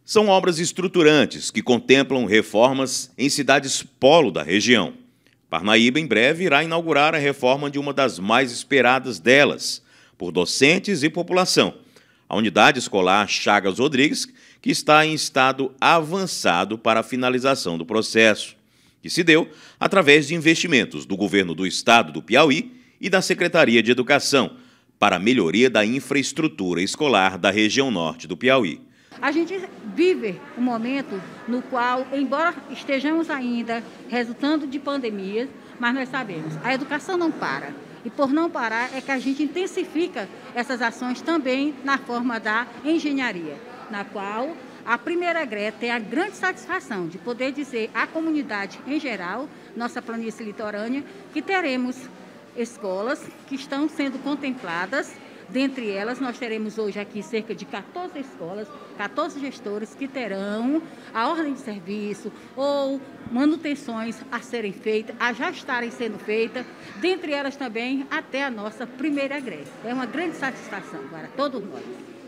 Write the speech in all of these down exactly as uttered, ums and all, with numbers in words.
São obras estruturantes que contemplam reformas em cidades polo da região. Parnaíba, em breve, irá inaugurar a reforma de uma das mais esperadas delas, por docentes e população, a Unidade Escolar Chagas Rodrigues, que está em estado avançado para a finalização do processo, que se deu através de investimentos do Governo do Estado do Piauí e da Secretaria de Educação, para a melhoria da infraestrutura escolar da região norte do Piauí. A gente vive um momento no qual, embora estejamos ainda resultando de pandemias, mas nós sabemos, a educação não para. E por não parar é que a gente intensifica essas ações também na forma da engenharia, na qual a primeira G R E tem a grande satisfação de poder dizer à comunidade em geral, nossa planície litorânea, que teremos escolas que estão sendo contempladas. Dentre elas, nós teremos hoje aqui cerca de quatorze escolas, quatorze gestores que terão a ordem de serviço ou manutenções a serem feitas, a já estarem sendo feitas, dentre elas também até a nossa primeira G R E. É uma grande satisfação para todos nós.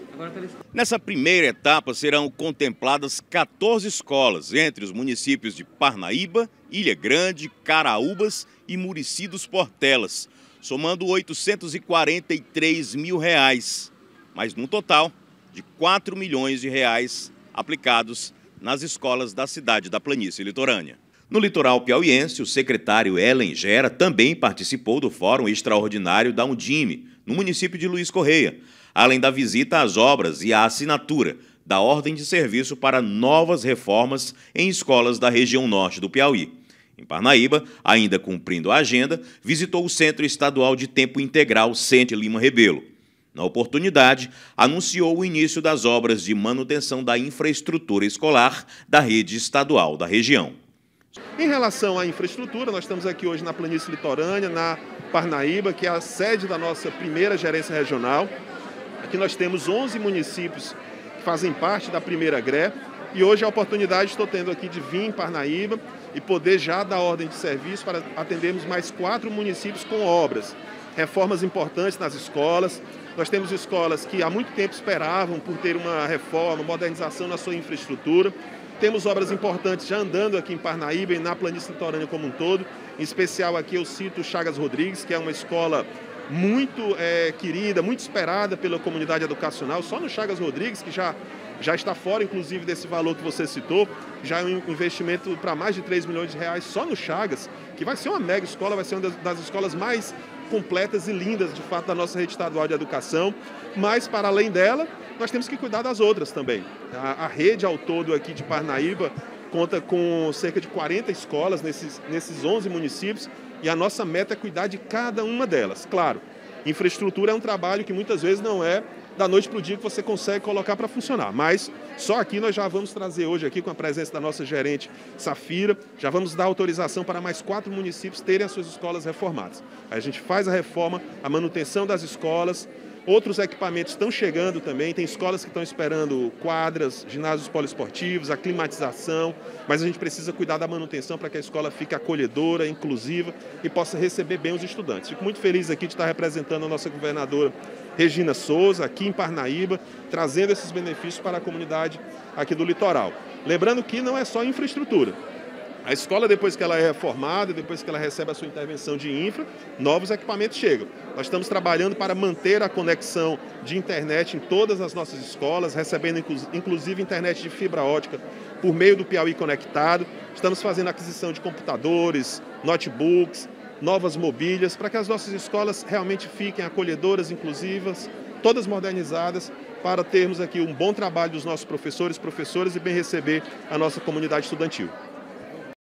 Nessa primeira etapa serão contempladas quatorze escolas entre os municípios de Parnaíba, Ilha Grande, Caraúbas e Murici dos Portelas, somando oitocentos e quarenta e três mil reais, mas num total de quatro milhões de reais aplicados nas escolas da cidade da planície litorânea. No litoral piauiense, o secretário Ellen Gera também participou do Fórum Extraordinário da Undime, no município de Luiz Correia, além da visita às obras e à assinatura da ordem de serviço para novas reformas em escolas da região norte do Piauí. Em Parnaíba, ainda cumprindo a agenda, visitou o Centro Estadual de Tempo Integral Sente Lima Rebelo. Na oportunidade, anunciou o início das obras de manutenção da infraestrutura escolar da rede estadual da região. Em relação à infraestrutura, nós estamos aqui hoje na planície litorânea, na Parnaíba, que é a sede da nossa primeira gerência regional. Aqui nós temos onze municípios que fazem parte da primeira G R E. E hoje a oportunidade estou tendo aqui de vir em Parnaíba e poder já dar ordem de serviço para atendermos mais quatro municípios com obras, reformas importantes nas escolas. Nós temos escolas que há muito tempo esperavam por ter uma reforma, modernização na sua infraestrutura. Temos obras importantes já andando aqui em Parnaíba e na planície litorânea como um todo. Em especial aqui eu cito Chagas Rodrigues, que é uma escola muito é, querida, muito esperada pela comunidade educacional. Só no Chagas Rodrigues, que já, já está fora, inclusive, desse valor que você citou, já é um investimento para mais de três milhões de reais só no Chagas, que vai ser uma mega escola, vai ser uma das, das escolas mais completas e lindas, de fato, da nossa rede estadual de educação. Mas, para além dela, nós temos que cuidar das outras também. A, a rede ao todo aqui de Parnaíba conta com cerca de quarenta escolas nesses, nesses onze municípios, e a nossa meta é cuidar de cada uma delas. Claro, infraestrutura é um trabalho que muitas vezes não é da noite para o dia que você consegue colocar para funcionar, mas só aqui nós já vamos trazer hoje, aqui com a presença da nossa gerente Safira, já vamos dar autorização para mais quatro municípios terem as suas escolas reformadas. Aí a gente faz a reforma, a manutenção das escolas. Outros equipamentos estão chegando também, tem escolas que estão esperando quadras, ginásios poliesportivos, a climatização, mas a gente precisa cuidar da manutenção para que a escola fique acolhedora, inclusiva e possa receber bem os estudantes. Fico muito feliz aqui de estar representando a nossa governadora Regina Souza, aqui em Parnaíba, trazendo esses benefícios para a comunidade aqui do litoral. Lembrando que não é só infraestrutura. A escola, depois que ela é reformada, depois que ela recebe a sua intervenção de infra, novos equipamentos chegam. Nós estamos trabalhando para manter a conexão de internet em todas as nossas escolas, recebendo inclusive internet de fibra ótica por meio do Piauí Conectado. Estamos fazendo aquisição de computadores, notebooks, novas mobílias, para que as nossas escolas realmente fiquem acolhedoras, inclusivas, todas modernizadas, para termos aqui um bom trabalho dos nossos professores, professoras e bem receber a nossa comunidade estudantil.